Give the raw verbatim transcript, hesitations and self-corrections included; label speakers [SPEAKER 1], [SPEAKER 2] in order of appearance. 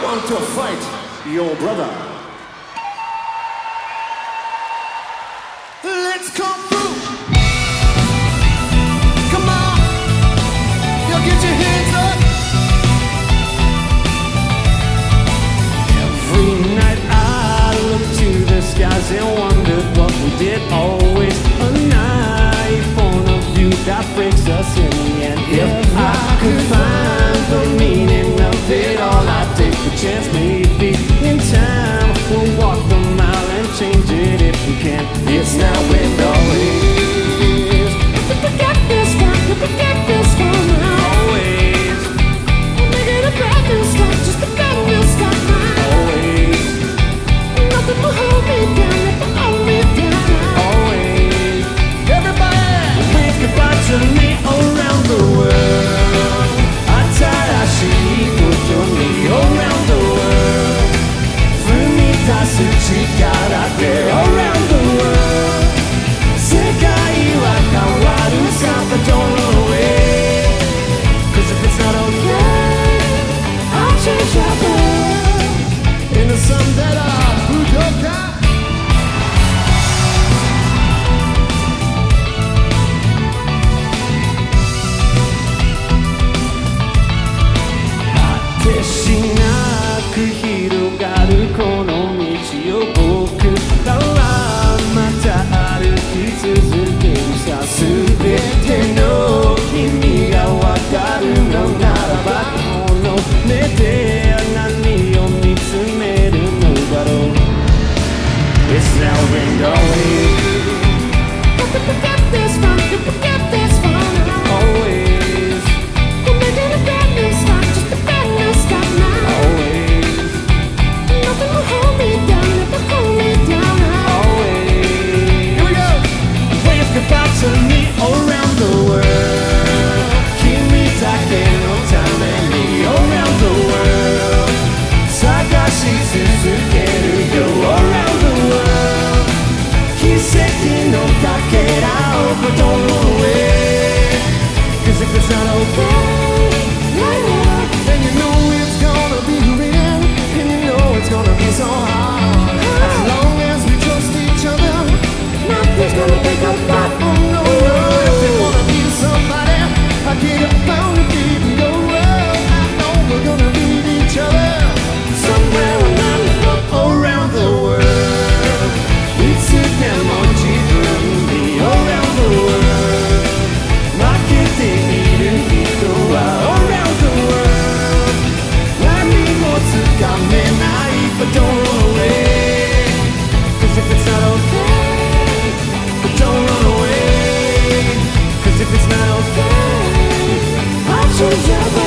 [SPEAKER 1] want to fight your brother. Let's come through. Come on, yo, get your hands up. Every night I look to the skies and wondered what we did. Always a knife on a view that breaks us in the end. If I could find the meaning of it all, I'd take the chance. Maybe in time we'll walk the mile and change it if we can. It's now and always. If we get this far, if we get this far now, always. We'll make it a brand new start, just a brand new start now. Always. Nothing will hold me down, nothing will hold me down now. Always. Everybody, wave goodbye to me around the world. Atarashiことに around the world. 踏み出す力で around the world. 世界は変わるさ but don't run away. 'Cause if it's not okay, I'll change your world into something better. Budokan. 果てしなく広がるこの道を僕らはまた歩き続けるさ。すべての意味がわかるのならばこの目で何を見つめるのだろう。 It's now and always. If we get this far, if we get this far now, always. We'll make it a brand new start, just a brand new start now. Always. Nothing will hold me down, nothing will hold me down now. Always. Here we go. Wave goodbye to me around the world. 君だけのために around the world. 探し続けるよ around the world. 奇跡のかけらを but don't run away. 'Cause if it's not okay, then you know it's gonna be real, and you know it's gonna be so hard. As long as we trust each other, nothing's gonna break up that. Oh no, if you wanna be somebody, I get up bound to keep it going. I know we're gonna meet each other somewhere around the world. It's a demo, around the world. 負けている人は around the world. 何もつかめない but don't run away. 'Cause if it's not okay, but don't run away. 'Cause if it's not okay, I'll choose your